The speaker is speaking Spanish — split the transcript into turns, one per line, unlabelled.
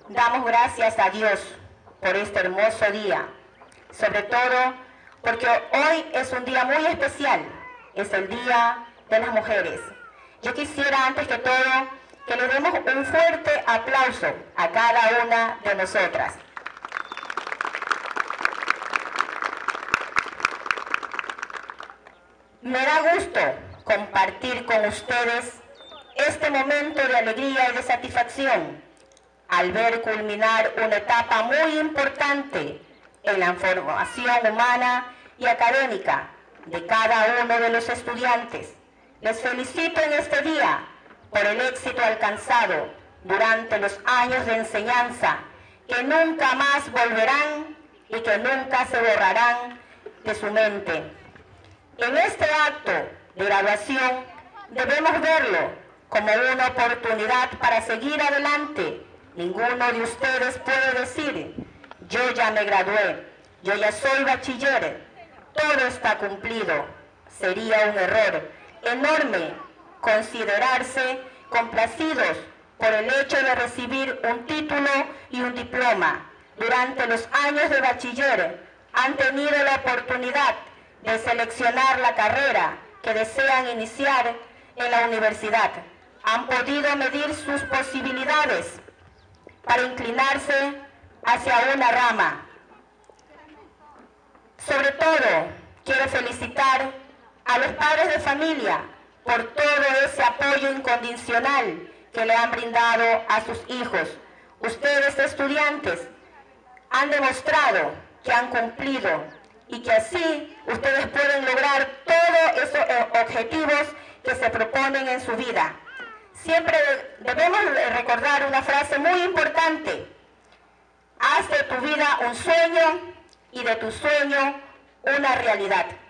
Damos gracias a Dios por este hermoso día, sobre todo porque hoy es un día muy especial, es el Día de las Mujeres. Yo quisiera, antes que todo, que le demos un fuerte aplauso a cada una de nosotras. Me da gusto compartir con ustedes este momento de alegría y de satisfacción al ver culminar una etapa muy importante en la formación humana y académica de cada uno de los estudiantes. Les felicito en este día por el éxito alcanzado durante los años de enseñanza que nunca más volverán y que nunca se borrarán de su mente. En este acto de graduación debemos verlo como una oportunidad para seguir adelante. Ninguno de ustedes puede decir, yo ya me gradué, yo ya soy bachiller, todo está cumplido. Sería un error enorme considerarse complacidos por el hecho de recibir un título y un diploma. Durante los años de bachiller han tenido la oportunidad de seleccionar la carrera que desean iniciar en la universidad. Han podido medir sus posibilidades para inclinarse hacia una rama. Sobre todo, quiero felicitar a los padres de familia por todo ese apoyo incondicional que le han brindado a sus hijos. Ustedes, estudiantes, han demostrado que han cumplido y que así ustedes pueden lograr todos esos objetivos que se proponen en su vida. Siempre debemos recordar una frase muy importante: haz de tu vida un sueño y de tu sueño una realidad.